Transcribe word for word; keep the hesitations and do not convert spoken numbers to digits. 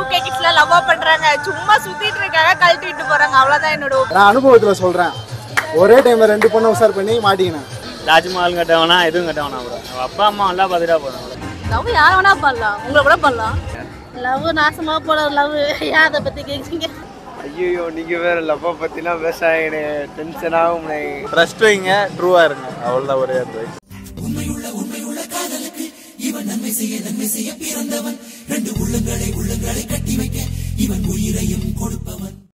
Two K கிட்ஸ்ல love பண்றாங்க, சும்மா சுத்திட்டு இருக்காங்க, கழட்டி விட்டு போறாங்க. அவ்வளவுதான் என்னோட. நான் அனுபவத்துல சொல்றேன், ஒரே டைம்ல ரெண்டு பொண்ணு உசார் பண்ணி மாட்டிக்கினேன். தாஜ்மஹால் கட்டவனா எதுவும் கட்டவனா ப்ரோ, அப்பா அம்மா நல்லா பார்த்துட்டா போதும். லவ் யார் வேணா பண்ணலாம், உங்களை கூட பண்ணலாம். லவ் நாசமா போட லவ் யார் அதை பத்தி கேட்குறீங்க? ஐயோ நீங்க வேற லவ் பத்திலாம் பேசாங்க, டென்ஷன் ஆகும். ட்ரஸ்ட் வைங்க, ட்ரூவா இருங்க, அவ்வளவுதான் ஒரே அட்வைஸ். உண்மையுள்ள உண்மையுள்ள காதலுக்கு இவன் நன்மை செய்ய நன்மை செய்ய பிறந்தவன். ரெண்டு உள்ளங்களை உள்ளங்களை கட்டி வைக்க இவன் உயிரையும் கொடுப்பவன்.